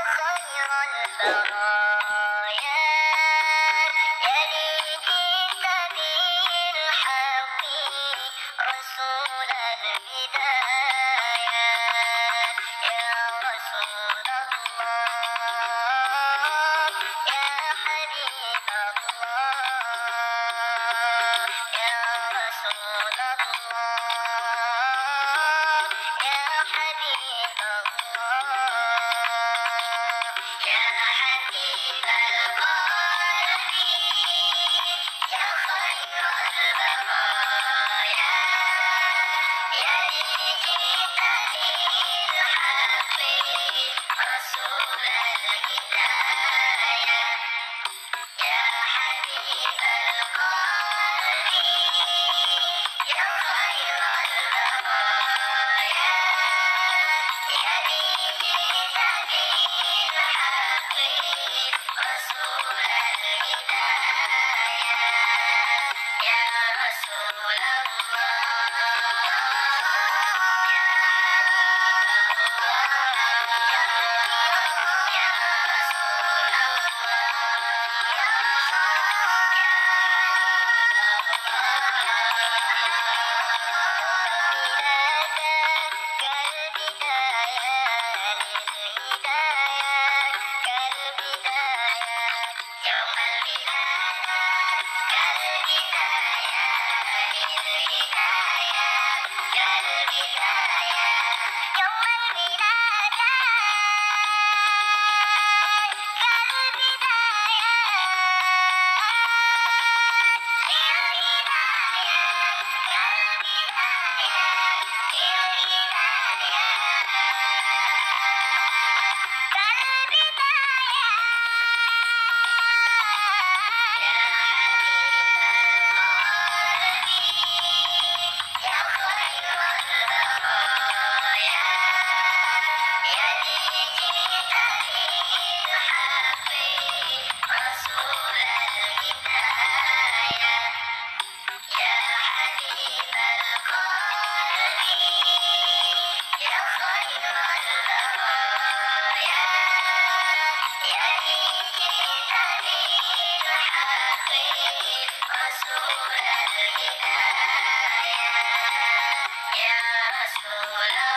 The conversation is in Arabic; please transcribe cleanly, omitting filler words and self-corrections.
خير البرايا يا لي جئت بالحق رسول الهدايا يا رسول الله يا حبيب الله يا رسول الله يا حبيب الله يا حبيب القلب يا خير البرايا يا لي جئت بالحق رسول الهدايا يا حبيب القلب يا خير البرايا يا لي جئت بالحق رسول الهدايا يا رسول رسول